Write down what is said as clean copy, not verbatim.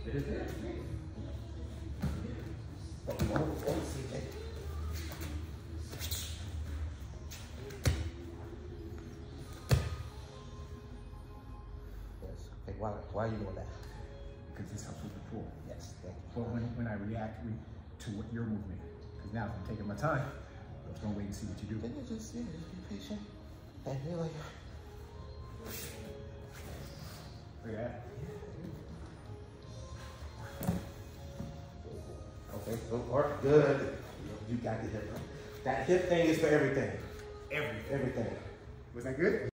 It is there. Okay, why are you doing that? Because this helps with the pull. Yes, thank you. But when I react to what your movement, because now if I'm taking my time, I'm just gonna wait and see what you do. Then you just be patient. And you're like, Look at that. okay, so far, good. You got the hip. That hip thing is for everything. Everything. Everything. Was that good?